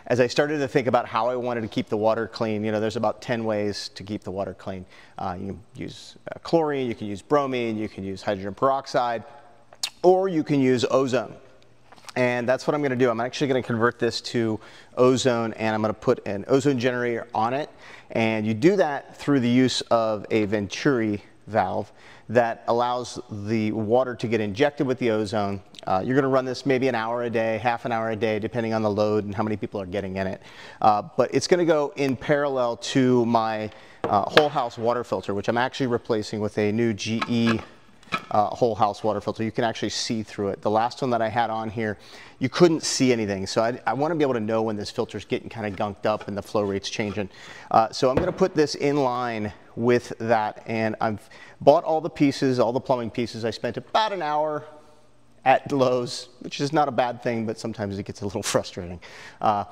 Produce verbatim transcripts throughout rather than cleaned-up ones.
as I started to think about how I wanted to keep the water clean, you know, there's about ten ways to keep the water clean. Uh, you can use uh, chlorine, you can use bromine, you can use hydrogen peroxide, or you can use ozone. And that's what I'm going to do. I'm actually going to convert this to ozone, and I'm going to put an ozone generator on it. And you do that through the use of a Venturi valve that allows the water to get injected with the ozone. Uh, you're going to run this maybe an hour a day, half an hour a day, depending on the load and how many people are getting in it. Uh, but it's going to go in parallel to my uh, whole house water filter, which I'm actually replacing with a new G E Uh, whole house water filter. You can actually see through it. The last one that I had on here, you couldn't see anything. So I, I want to be able to know when this filter's getting kind of gunked up and the flow rate's changing. Uh, so I'm going to put this in line with that, and I've bought all the pieces, all the plumbing pieces. I spent about an hour at Lowe's, which is not a bad thing, but sometimes it gets a little frustrating. Uh,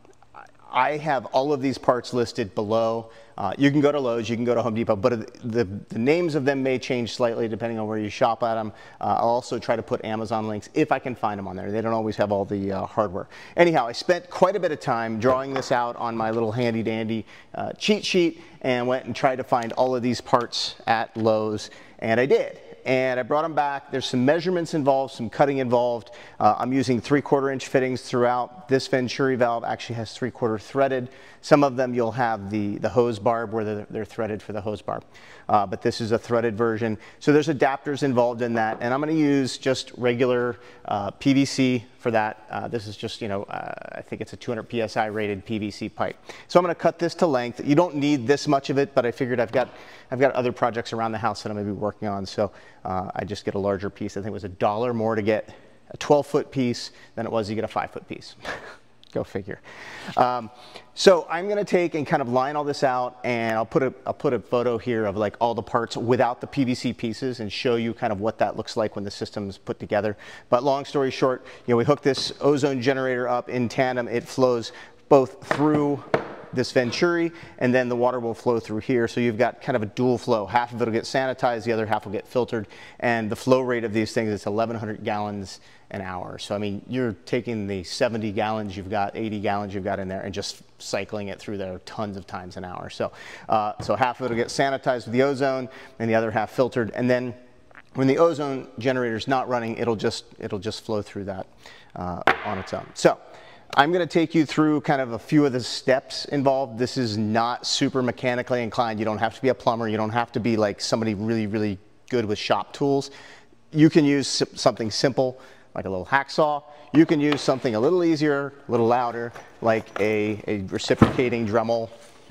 I have all of these parts listed below. Uh, you can go to Lowe's, you can go to Home Depot, but the, the names of them may change slightly depending on where you shop at them. Uh, I'll also try to put Amazon links if I can find them on there. They don't always have all the uh, hardware. Anyhow, I spent quite a bit of time drawing this out on my little handy dandy uh, cheat sheet and went and tried to find all of these parts at Lowe's, and I did. And I brought them back. There's some measurements involved, some cutting involved. Uh, I'm using three quarter inch fittings throughout. This Venturi valve actually has three quarter threaded. Some of them you'll have the, the hose barb where they're, they're threaded for the hose barb. Uh, but this is a threaded version. So there's adapters involved in that. And I'm gonna use just regular uh, P V C for that. Uh, this is just, you know, uh, I think it's a two hundred P S I rated P V C pipe. So I'm gonna cut this to length. You don't need this much of it, but I figured I've got, I've got other projects around the house that I'm gonna be working on. So uh, I just get a larger piece. I think it was a dollar more to get a twelve foot piece than it was to get a five foot piece. Go figure. Um, so I'm going to take and kind of line all this out, and I'll put a I'll put a photo here of like all the parts without the P V C pieces and show you kind of what that looks like when the system's put together. But long story short, you know, we hook this ozone generator up in tandem. It flows both through this Venturi, and then the water will flow through here. So you've got kind of a dual flow. Half of it will get sanitized, the other half will get filtered. And the flow rate of these things is eleven hundred gallons an hour. So I mean, you're taking the seventy gallons you've got, eighty gallons you've got in there, and just cycling it through there tons of times an hour. So, uh, so half of it will get sanitized with the ozone, and the other half filtered. And then when the ozone generator is not running, it'll just it'll just flow through that uh, on its own. So I'm going to take you through kind of a few of the steps involved. This is not super mechanically inclined. You don't have to be a plumber. You don't have to be like somebody really, really good with shop tools. You can use something simple like a little hacksaw. You can use something a little easier, a little louder, like a, a reciprocating Dremel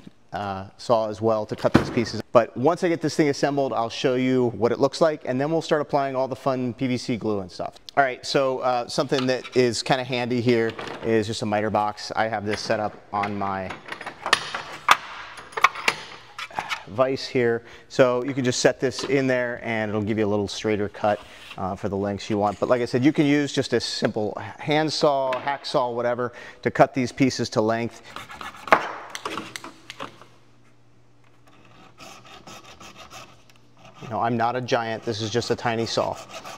uh, saw as well to cut these pieces. But once I get this thing assembled, I'll show you what it looks like, and then we'll start applying all the fun P V C glue and stuff. All right, so uh, something that is kind of handy here is just a miter box. I have this set up on my vise here. So you can just set this in there and it'll give you a little straighter cut uh, for the lengths you want. But like I said, you can use just a simple hand saw, hacksaw, whatever, to cut these pieces to length. You know, I'm not a giant, this is just a tiny saw.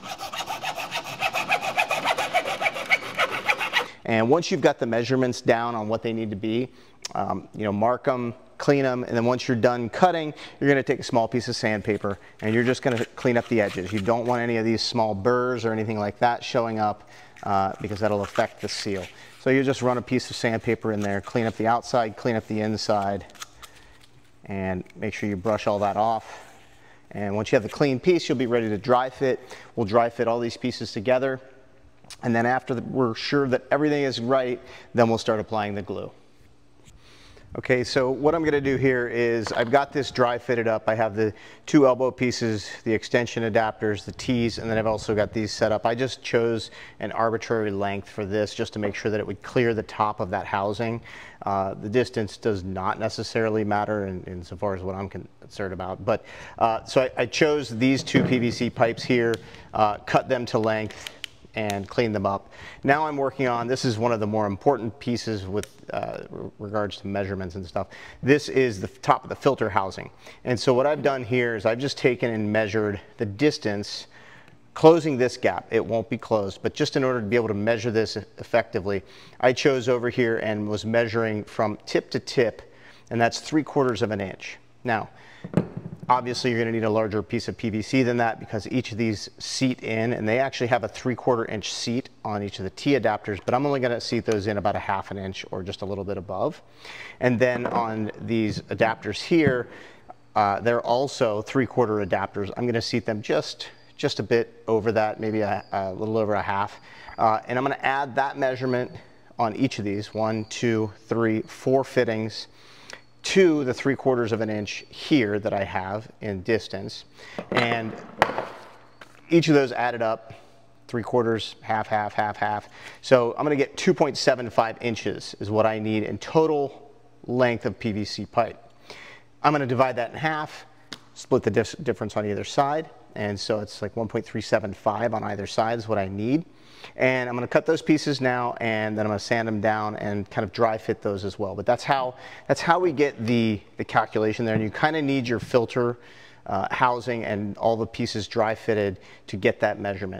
And once you've got the measurements down on what they need to be, um, you know, mark them, clean them, and then once you're done cutting, you're going to take a small piece of sandpaper and you're just going to clean up the edges. You don't want any of these small burrs or anything like that showing up uh, because that'll affect the seal. So you just run a piece of sandpaper in there, clean up the outside, clean up the inside, and make sure you brush all that off. And once you have the clean piece, you'll be ready to dry fit. We'll dry fit all these pieces together. And then after the, we're sure that everything is right, then we'll start applying the glue. Okay, so what I'm going to do here is I've got this dry fitted up. I have the two elbow pieces, the extension adapters, the T's, and then I've also got these set up. I just chose an arbitrary length for this just to make sure that it would clear the top of that housing. Uh, the distance does not necessarily matter in, in so far as what I'm concerned about. But uh, so I, I chose these two P V C pipes here, uh, cut them to length, and clean them up. Now I'm working on, this is one of the more important pieces with uh, regards to measurements and stuff. This is the top of the filter housing. And so what I've done here is I've just taken and measured the distance closing this gap. It won't be closed, but just in order to be able to measure this effectively, I chose over here and was measuring from tip to tip, and that's three quarters of an inch. Now, obviously you're going to need a larger piece of P V C than that because each of these seat in, and they actually have a three quarter inch seat on each of the T adapters, but I'm only going to seat those in about a half an inch or just a little bit above. And then on these adapters here, uh, they're also three quarter adapters. I'm going to seat them just just a bit over that, maybe a, a little over a half. Uh, and I'm going to add that measurement on each of these, one, two, three, four fittings, to the three quarters of an inch here that I have in distance. And each of those added up, three quarters, half, half, half, half. So I'm gonna get two point seven five inches is what I need in total length of P V C pipe. I'm gonna divide that in half, split the dif difference on either side. And so it's like one point three seven five on either side is what I need. And I'm going to cut those pieces now, and then I'm going to sand them down and kind of dry fit those as well. But that's how that's how we get the the calculation there. And you kind of need your filter uh, housing and all the pieces dry fitted to get that measurement.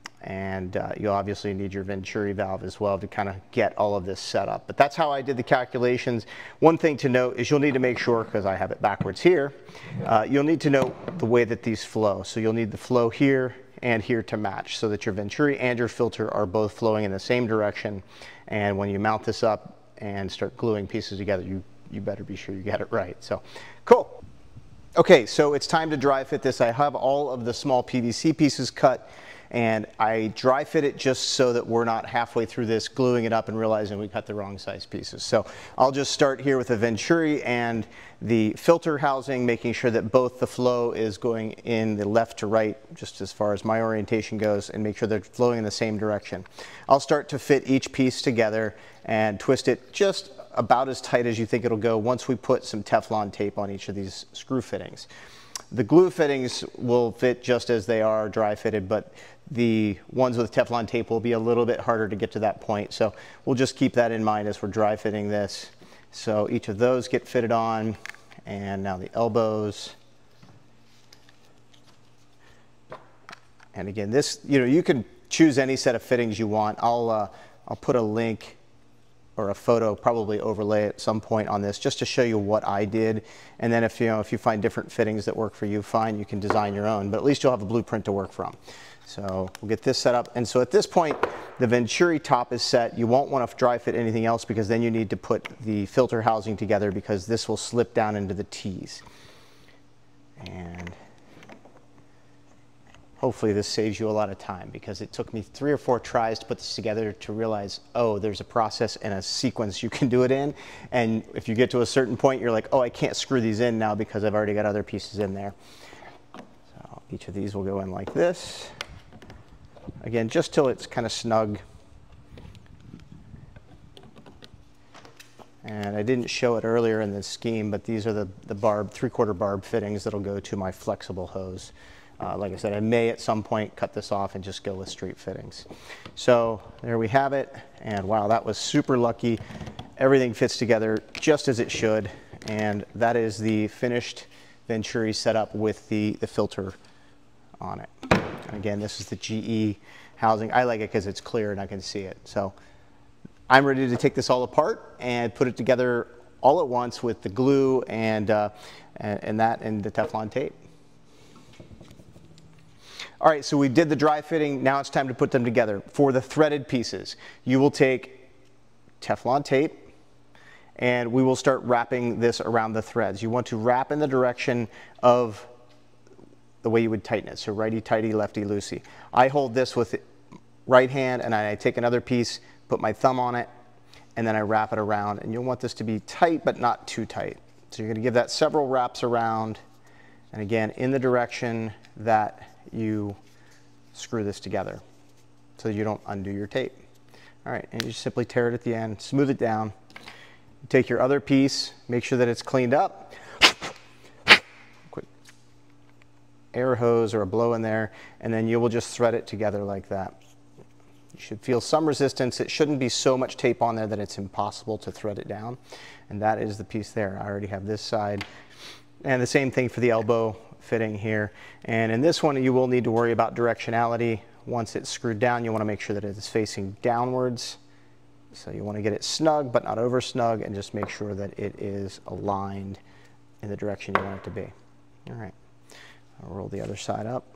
And uh, you obviously need your Venturi valve as well to kind of get all of this set up. But that's how I did the calculations. One thing to note is you'll need to make sure, because I have it backwards here, uh, you'll need to note the way that these flow. So you'll need the flow here and here to match so that your Venturi and your filter are both flowing in the same direction. And when you mount this up and start gluing pieces together, you, you better be sure you get it right. So, cool. Okay, so it's time to dry fit this. I have all of the small P V C pieces cut, and I dry fit it just so that we're not halfway through this gluing it up and realizing we cut the wrong size pieces. So I'll just start here with the Venturi and the filter housing, making sure that both the flow is going in the left to right, just as far as my orientation goes, and make sure they're flowing in the same direction. I'll start to fit each piece together and twist it just about as tight as you think it'll go once we put some Teflon tape on each of these screw fittings. The glue fittings will fit just as they are dry fitted, but the ones with Teflon tape will be a little bit harder to get to that point. So we'll just keep that in mind as we're dry fitting this. So each of those get fitted on, and now the elbows. And again, this, you know, you can choose any set of fittings you want. I'll, uh, I'll put a link or a photo, probably overlay at some point on this, just to show you what I did. And then if you know if you find different fittings that work for you, fine, you can design your own, but at least you'll have a blueprint to work from. So we'll get this set up. And so at this point, the Venturi top is set. You won't want to dry fit anything else, because then you need to put the filter housing together, because this will slip down into the T's. And hopefully this saves you a lot of time, because it took me three or four tries to put this together to realize, oh, there's a process and a sequence you can do it in. And if you get to a certain point, you're like, oh, I can't screw these in now because I've already got other pieces in there. So each of these will go in like this. Again, just till it's kind of snug. And I didn't show it earlier in the scheme, but these are the, the barb, three-quarter barb fittings that'll go to my flexible hose. Uh, like I said, I may at some point cut this off and just go with straight fittings. So there we have it. And wow, that was super lucky. Everything fits together just as it should. And that is the finished Venturi setup with the, the filter on it. And again, this is the G E housing. I like it because it's clear and I can see it. So I'm ready to take this all apart and put it together all at once with the glue and, uh, and, and that and the Teflon tape. All right, so we did the dry fitting. Now it's time to put them together. For the threaded pieces, you will take Teflon tape, and we will start wrapping this around the threads. You want to wrap in the direction of the way you would tighten it. So righty-tighty, lefty-loosey. I hold this with the right hand, and I take another piece, put my thumb on it, and then I wrap it around. And you'll want this to be tight, but not too tight. So you're gonna give that several wraps around, and again, in the direction that you screw this together so you don't undo your tape. All right, and you just simply tear it at the end, smooth it down. You take your other piece, make sure that it's cleaned up. Quick air hose or a blow in there, and then you will just thread it together like that. You should feel some resistance. It shouldn't be so much tape on there that it's impossible to thread it down. And that is the piece there. I already have this side. And the same thing for the elbow. fitting here. And in this one, you will need to worry about directionality. Once it's screwed down, you want to make sure that it is facing downwards. So you want to get it snug, but not over snug, and just make sure that it is aligned in the direction you want it to be. All right, I'll roll the other side up.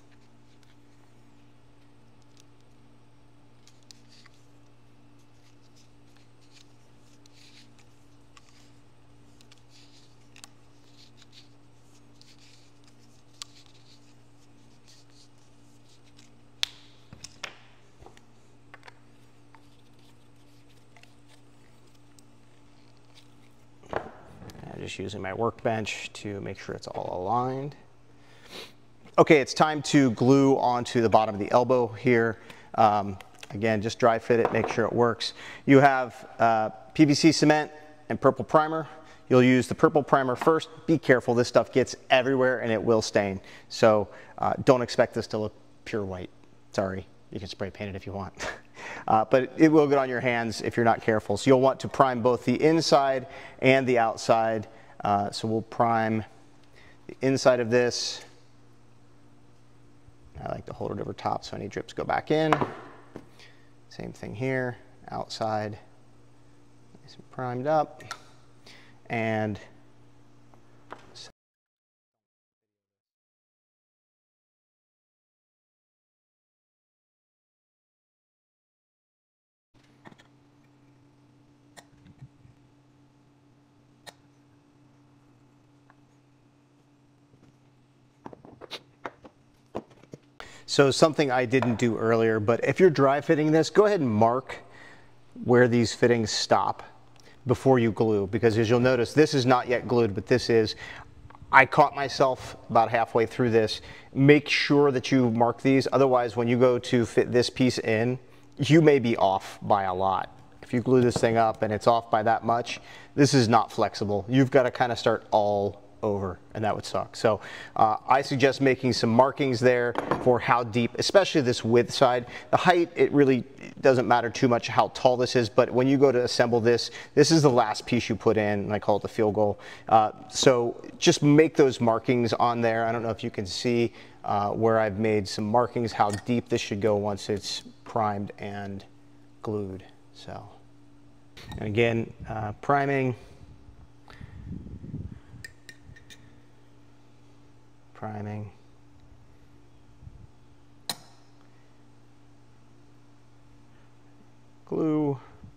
Just using my workbench to make sure it's all aligned. Okay, it's time to glue onto the bottom of the elbow here. Um, again, just dry fit it, make sure it works. You have uh, P V C cement and purple primer. You'll use the purple primer first. Be careful, this stuff gets everywhere and it will stain. So uh, don't expect this to look pure white. Sorry, you can spray paint it if you want. Uh, but it will get on your hands if you're not careful. So you'll want to prime both the inside and the outside. Uh, so we'll prime the inside of this. I like to hold it over top so any drips go back in. Same thing here, outside, nice and primed up. And so something I didn't do earlier, but if you're dry fitting this, go ahead and mark where these fittings stop before you glue, because as you'll notice, this is not yet glued, but this is. I caught myself about halfway through this. Make sure that you mark these, otherwise when you go to fit this piece in, you may be off by a lot. If you glue this thing up and it's off by that much, this is not flexible. You've got to kind of start all over, and that would suck. So uh, I suggest making some markings there for how deep, especially this width side. The height, it really doesn't matter too much how tall this is, but when you go to assemble this, this is the last piece you put in, and I call it the field goal. Uh, so just make those markings on there. I don't know if you can see uh, where I've made some markings, how deep this should go once it's primed and glued. So, and again, uh, priming, priming, glue,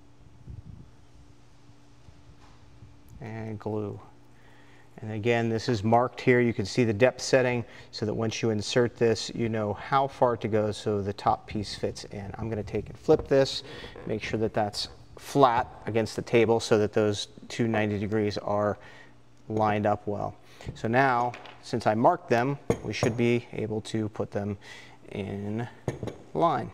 and glue. And again, this is marked here. You can see the depth setting so that once you insert this, you know how far to go so the top piece fits in. I'm going to take and flip this, make sure that that's flat against the table so that those two ninety degrees are lined up well. So now, since I marked them, we should be able to put them in line.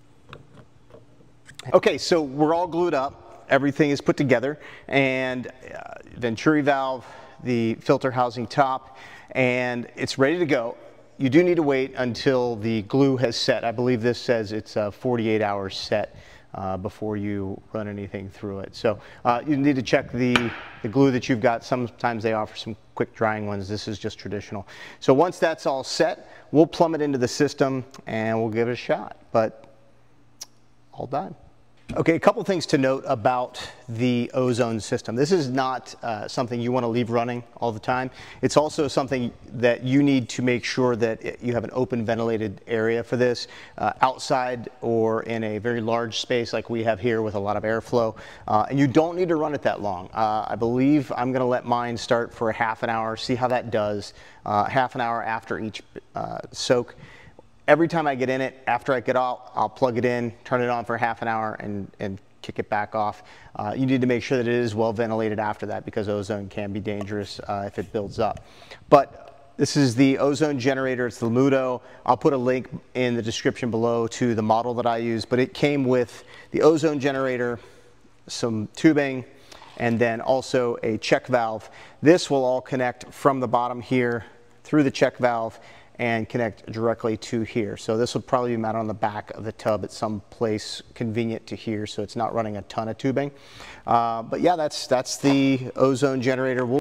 Okay, so we're all glued up. Everything is put together, and uh, Venturi valve, the filter housing top, and it's ready to go. You do need to wait until the glue has set. I believe this says it's uh, forty-eight hours set uh, before you run anything through it. So uh, you need to check the, the glue that you've got. Sometimes they offer some quick drying ones. This is just traditional. So once that's all set, we'll plumb it into the system and we'll give it a shot. But all done. Okay, a couple things to note about the ozone system. This is not uh, something you want to leave running all the time. It's also something that you need to make sure that it, you have an open ventilated area for this, uh, outside or in a very large space like we have here with a lot of airflow. Uh, and you don't need to run it that long. Uh, I believe I'm going to let mine start for a half an hour, see how that does, uh, half an hour after each uh, soak. Every time I get in it, after I get out, I'll plug it in, turn it on for half an hour, and, and kick it back off. Uh, you need to make sure that it is well ventilated after that, because ozone can be dangerous uh, if it builds up. But this is the ozone generator. It's the Ludo. I'll put a link in the description below to the model that I use, but it came with the ozone generator, some tubing, and then also a check valve. This will all connect from the bottom here through the check valve and connect directly to here. So this will probably be mounted on the back of the tub at some place convenient to here, so it's not running a ton of tubing. Uh, but yeah, that's, that's the ozone generator. We'll